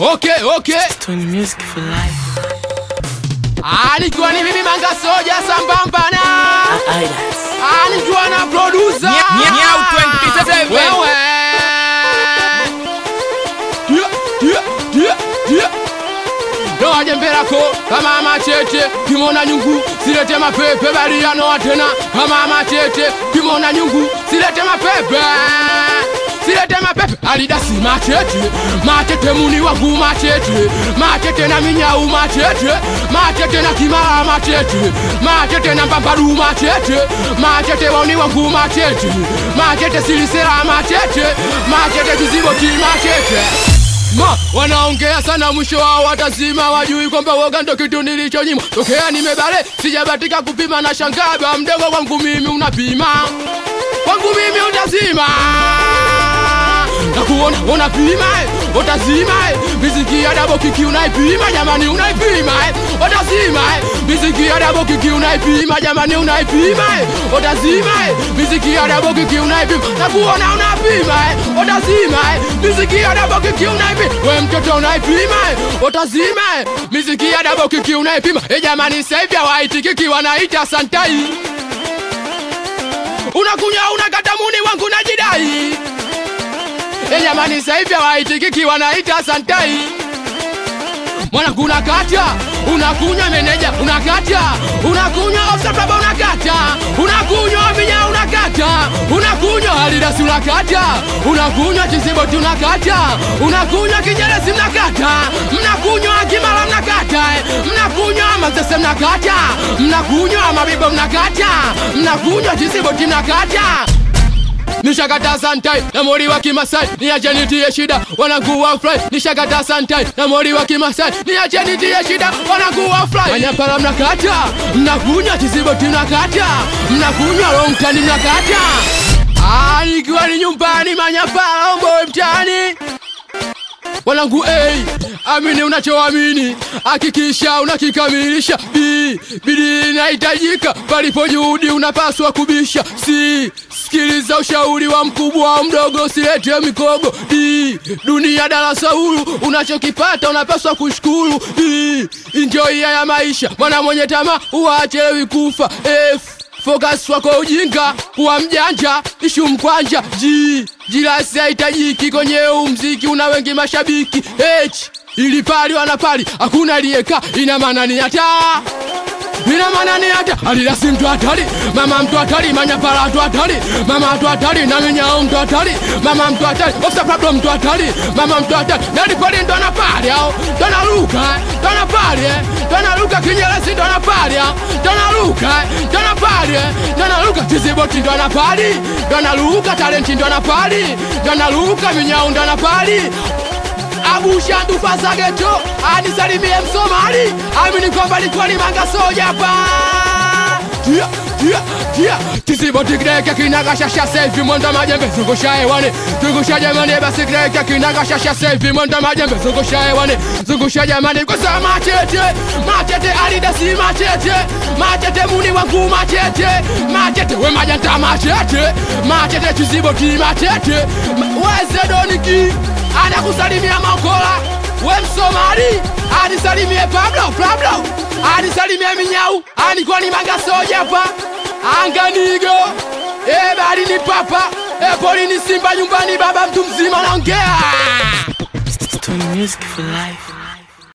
Okay. Tony Music for life. Nikiwa ni mimi Manga Soja sambamba na nikiwa na producer Nyau 27. wewe Doa jemberako kama machete kimona nyungu silete mapepe bali yano tena kama machete kimona nyungu silete mapepe alidasi machete muni wangu machete na minyau machete na kimara machete na mbambaru machete wauni wangu machete silisera machete kiziboti wanaongea sana mwisho wao watazima wajui kwamba woga ndo kitu nilichonyima tokea nimebale sijabatika kupima na shangaba mdogo wangu mimi unapima wangu mimi utazima na kuona unapima utazima miziki ya double kiki unaipima jamani unaipima utazima miziki ya double kiki unaipima jamani unaipima utazima miziki ya double kiki unaipima na kuona unapima utazima miziki ya double kiki unaipima wewe mtoto unaipima utazima miziki ya double kiki unaipima jamani save ya white kiki wanaita santai unakunya unakata muni wangu najidai jamani saivi hawaitikiki wanaita santai mwana kuna kata unakunywa meneja unakata unakunywa ofsababa unakata unakunywa minya unakata unakunywa halidasi unakata unakunywa chisiboti unakata unakunywa kijelesi mnakata mnakunywa kimala mnakata mnakunywa mazese mnakata mnakunywa mabibo mnakata mnakunywa chisiboti mnakata Nishakata santai na mori wa kimasai niache nitie shida wanakuwa fly nishakata santai na mori wa kimasai niache nitie shida wanakuwa fly manyapala mnakata mnakunywa kisiboti mnakata mnakunywa long time mnakata nikiwa ni nyumbani manyapala omboe mtani wanangu amini unachoamini hakikisha unakikamilisha bidii inahitajika palipo juhudi unapaswa kubisha sikiliza ushauri wa mkubwa wa mdogo silete mikogo dunia darasa huru unachokipata unapaswa kushukuru enjoy ya maisha mwana mwenye tamaa huachelewi kufa focus wako ujinga kuwa mjanja ishu mkwanja jilasi haitajiki kwenye mziki una wengi mashabiki ili pali wanapali hakuna aliyeka ina maana ni hata alilasi mtu hatari mama mtu hatari manyapala mtu hatari mama mtu hatari na minyao mtu hatari mama mtu hatari ofsa problem mtu hatari mama mtu hatari nani pali ndo anapali hao donaluka kinyelesi ndo anapali donaluka tiziboti ndo anapali donaluka talenti ndo anapali donaluka minyao ndo anapali Abusha ndufasa geto anisalimie Msomali amini kwamba likuwa ni Manga Soja hapa Kisiboti kireke kinaga shasha sevi monda majembe zungusha hewani zungusha jamani basi kireke kinaga shasha sevi monda majembe zungusha hewani zungusha jamani kwa saa machete alidasi machete muni wangu machete we majanta machete kisiboti machete weze doniki anakusalimia Makola we Msomali anisalimie Pablo anisalimie Minyau anikuwa ni Manga Soja hapa anganigo bali ni papa poli ni simba nyumbani baba mtu mzima naongea Tony Music for life.